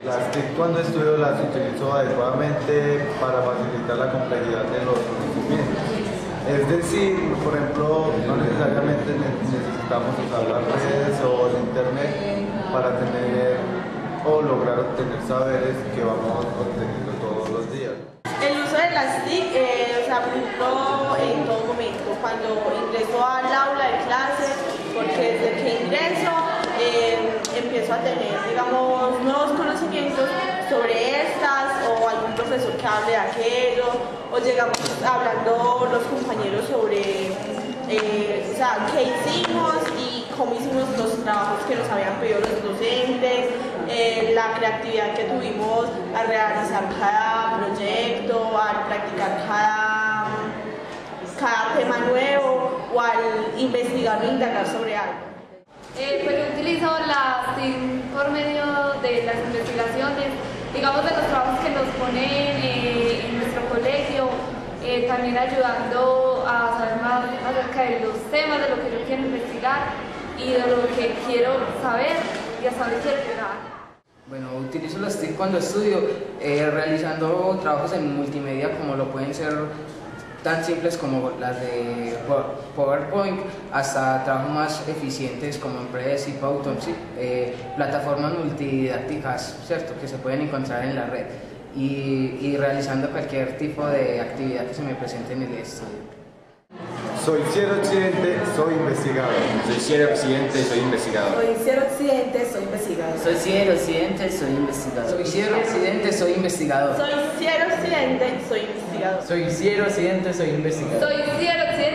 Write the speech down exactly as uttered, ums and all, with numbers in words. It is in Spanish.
Las T I C cuando estudio las utilizo adecuadamente para facilitar la complejidad de los conocimientos. Es decir, por ejemplo, no necesariamente necesitamos usar las redes o el internet para tener o lograr obtener saberes que vamos obteniendo todos los días. El uso de las T I C eh, se aplicó en todo momento, cuando ingreso al aula de clases, porque desde que ingreso eh, empiezo a tener, digamos, nuevos conocimientos sobre estas, o algún profesor que hable de aquello, o llegamos hablando los compañeros sobre eh, o sea, qué hicimos y cómo hicimos los trabajos que nos habían pedido los docentes, eh, la creatividad que tuvimos al realizar cada proyecto, al practicar cada, cada tema nuevo o al investigar o indagar sobre algo. Eh, pues yo utilizo las T I C por medio de las investigaciones, digamos de los trabajos que nos ponen eh, en nuestro colegio, eh, también ayudando a saber más acerca de los temas, de lo que yo quiero investigar y de lo que quiero saber y hasta dónde quiero llegar. Bueno, utilizo las T I C cuando estudio, eh, realizando trabajos en multimedia como lo pueden ser tan simples como las de PowerPoint, hasta trabajos más eficientes como en Prezi, Python, ¿sí? eh, plataformas multididácticas, ¿cierto?, que se pueden encontrar en la red, y, y realizando cualquier tipo de actividad que se me presente en el estudio. Soy Cielo Occidente, soy investigador. Soy Cielo Occidente, soy investigador. Soy Cielo Occidente, soy investigador. Soy Cielo Occidente, soy investigador. Soy Cielo Occidente, soy investigador. Soy Cielo Occidente, soy investigador. Soy Cielo Occidente, soy investigador. Soy Cielo Occidente.